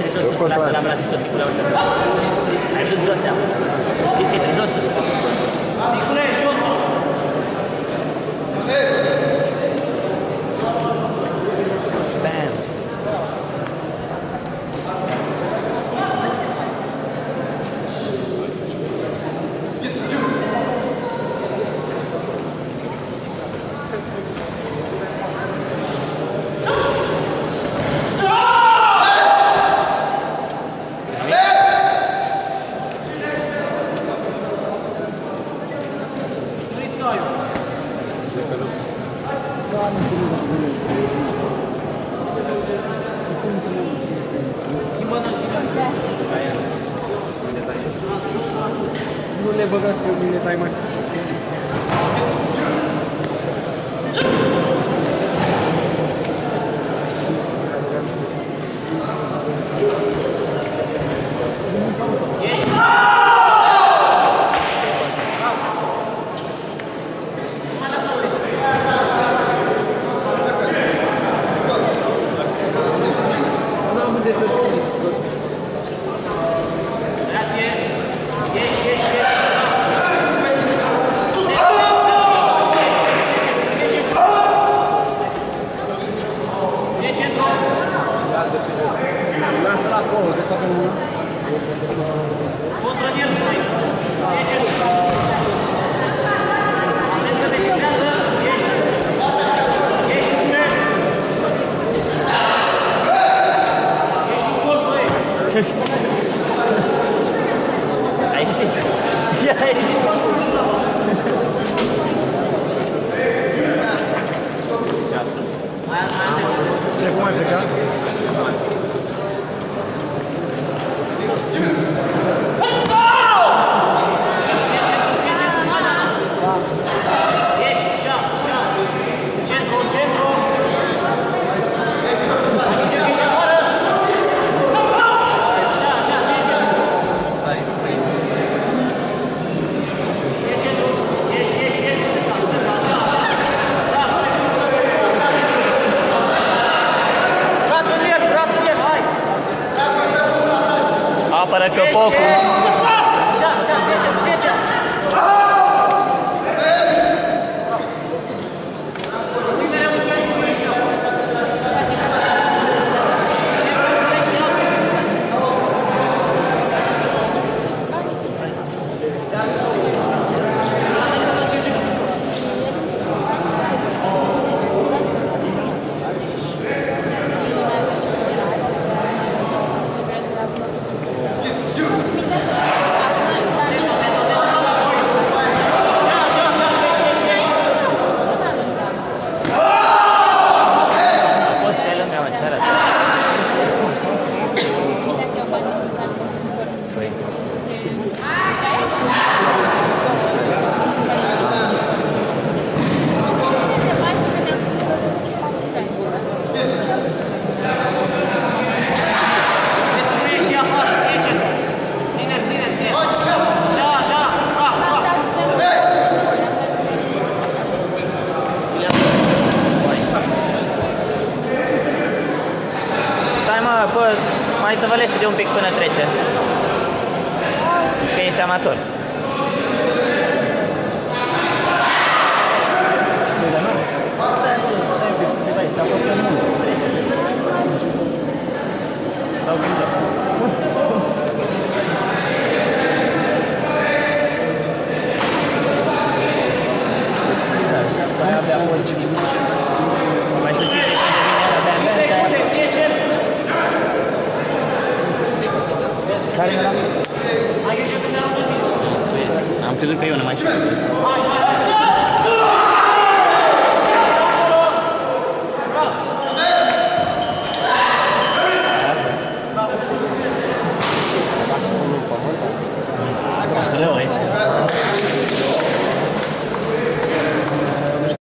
jos sus, lasă la braț tot timpul la urmă. Hai sus jos seama. Titre, jos sus. Nicule, jos sus. Bam. Nu le băgați pe mine, stai mai. Lasă-l acolo, de fapt nu... Contronier nu mai. Ești în atentă de vizează, ești în mers. Ești în colț, băi. Ai ieșit. Ia, ai ieșit. Ce, cum ai plecat? Apără căpocul. Așa, 10. Bă, mai tăvălește de un pic până trece. Că ești amator. Mai să citi Am crezut că eu nu mai știu.